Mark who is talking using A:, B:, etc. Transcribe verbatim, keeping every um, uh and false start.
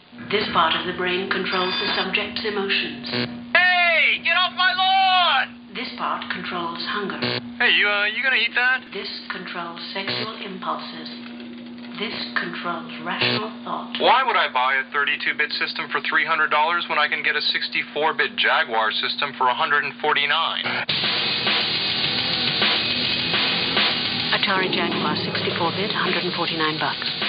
A: This part of the brain controls the subject's emotions.
B: Hey, get off my lawn!
A: This part controls hunger.
B: Hey, you, uh, you gonna eat that?
A: This controls sexual impulses. This controls rational thought.
B: Why would I buy a thirty-two bit system for three hundred dollars when I can get a sixty-four bit Jaguar system for one hundred forty-nine dollars?
A: Atari Jaguar sixty-four bit, one hundred forty-nine bucks.